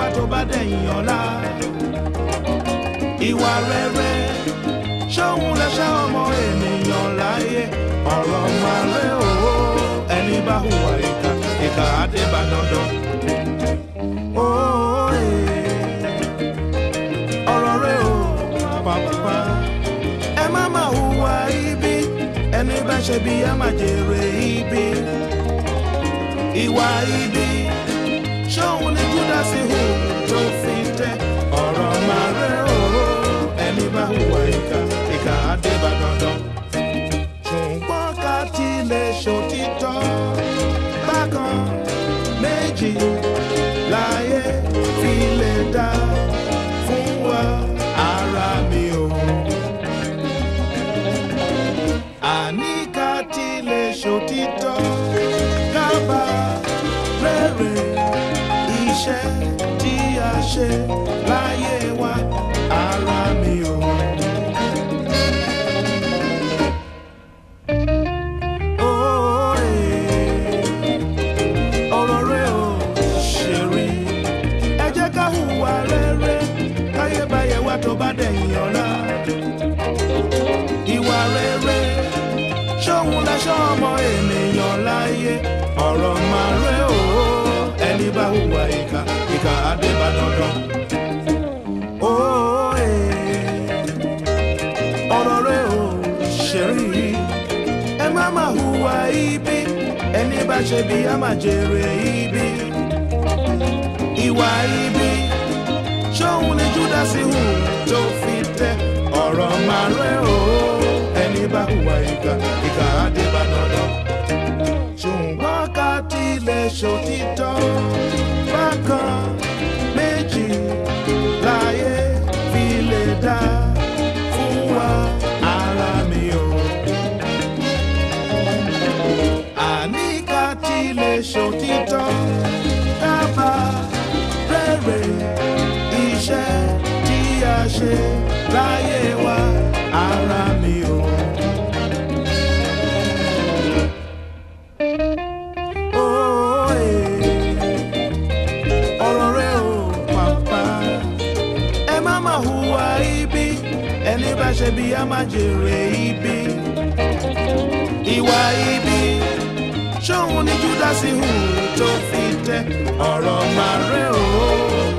wá tó bá dẹ̀yìn ọ̀la. Ìwà rere ṣóhun lẹ̀ṣẹ̀ ọmọ ènìyàn láyé. Ọ̀rọ̀ máa rẹ̀ o, ẹni bá hùwà ìkà, ìkà á dé bá dandan. Ọ̀rọ̀ rẹ̀ o, pàpà. Ẹ má máa hùwà ibi, ẹni bá ṣe bí á máa jèrè ibi. Ìwà ibi ṣóhun ni Júdásì hù tó fi tẹ́. Ọ̀rọ̀ máa rẹ̀ o, ẹni bá hùwà ìkà, ìkà á dé bá dandan. Ṣùgbọ́n ká tilẹ̀ ṣòtítọ́ bákan méjì láyé fi lè dá fún wa ara mi o. Àní ká tilẹ̀ ṣòtítọ́ kábà rere iṣẹ́ tí a ṣe láyé wa ara mi o. Ọ̀rọ̀ rẹ̀ ò ṣe rí. Ẹ jẹ́ ká hùwà rere káyé báyẹ̀ wá tó bá dẹ̀yìn ọ̀la. Ìwà rere ṣóhun lẹ̀ṣẹ̀ ọmọ ènìyàn láyé. Ọ̀rọ̀ máa rẹ̀ o, ẹni bá hùwà ìkà, ìkà á dé bá dandan. Ọ̀rọ̀ rẹ̀ ò ṣe rí. Ẹ má máa hùwà ibi, ẹni bá ṣe bí á máa jèrè ibi. Ìwà ibi ṣóhun ni Júdásì hù tó fi tẹ́. Ọ̀rọ̀ máa rẹ̀ o, ẹni bá hùwà ìkà, ìkà á dé bá dandan. Ṣùgbọ́n ká tilẹ̀ ṣòtítọ́ bákan méjì láyé fi lè dá fún wa ara mi o. Àní ká tilẹ̀ ṣòtítọ́ kábà rere iṣẹ́ tí a ṣe láyé wa ara mi o. Ọ̀rọ̀ rẹ̀ o, pàpà. Ẹ má máa hùwà ibi, ẹni bá ṣe bí á máa jèrè ibi. Ìwà ibi ṣóhun ni Júdásì hù tó fi tẹ́. Ọ̀rọ̀ máa rẹ̀ o,